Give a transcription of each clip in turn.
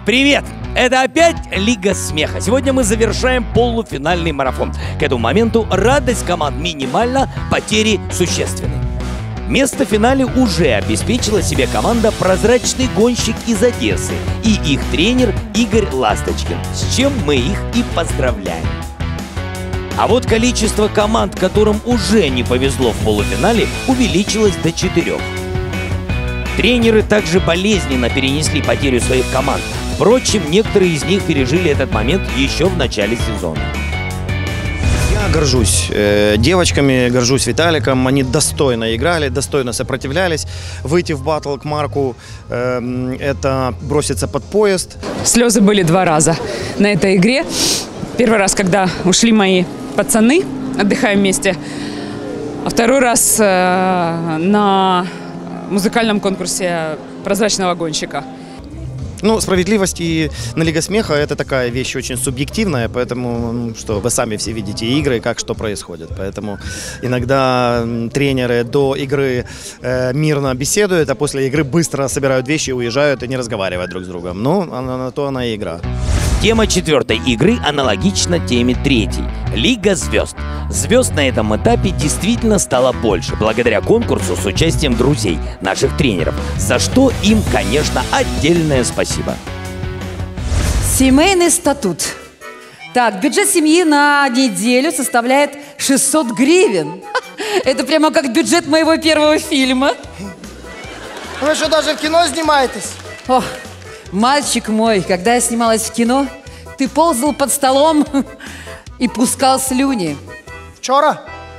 Привет! Это опять Лига смеха. Сегодня мы завершаем полуфинальный марафон. К этому моменту радость команд минимальна, потери существенны. Место в финале уже обеспечила себе команда «Прозрачный гонщик» из Одессы и их тренер Игорь Ласточкин, с чем мы их и поздравляем. А вот количество команд, которым уже не повезло в полуфинале, увеличилось до 4. Тренеры также болезненно перенесли потерю своих команд. Впрочем, некоторые из них пережили этот момент еще в начале сезона. Я горжусь девочками, горжусь Виталиком. Они достойно играли, достойно сопротивлялись. Выйти в баттл к Марку – это броситься под поезд. Слезы были 2 раза на этой игре. Первый раз, когда ушли мои пацаны, отдыхаем вместе. А второй раз на музыкальном конкурсе «Прозрачного гонщика». Ну, справедливость и на Лига смеха – это такая вещь очень субъективная, поэтому, что вы сами все видите игры, как что происходит. Поэтому иногда тренеры до игры мирно беседуют, а после игры быстро собирают вещи, уезжают и не разговаривают друг с другом. Ну, на то она и игра. Тема 4-й игры аналогична теме 3-й – Лига звезд. Звезд на этом этапе действительно стало больше, благодаря конкурсу с участием друзей, наших тренеров, за что им, конечно, отдельное спасибо. Семейный статут. Так, бюджет семьи на неделю составляет 600 гривен. Это прямо как бюджет моего первого фильма. Вы что, даже в кино снимаетесь? О, мальчик мой, когда я снималась в кино, ты ползал под столом и пускал слюни. Вчера?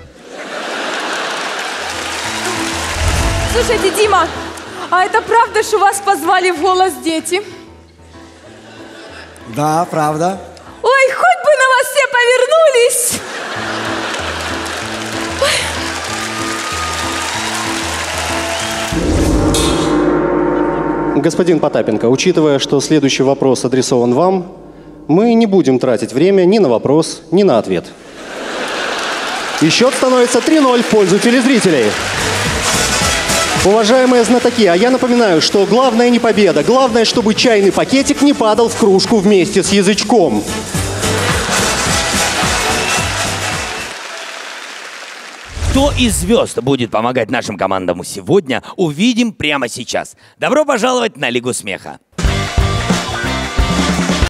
Слушайте, Дима, а это правда, что вас позвали в «Голос дети»? Да, правда. Ой, хоть бы на вас все повернулись. Господин Потапенко, учитывая, что следующий вопрос адресован вам, мы не будем тратить время ни на вопрос, ни на ответ. И счет становится 3-0 в пользу телезрителей. Уважаемые знатоки, а я напоминаю, что главное не победа. Главное, чтобы чайный пакетик не падал в кружку вместе с язычком. Кто из звезд будет помогать нашим командам сегодня, увидим прямо сейчас. Добро пожаловать на Лигу смеха.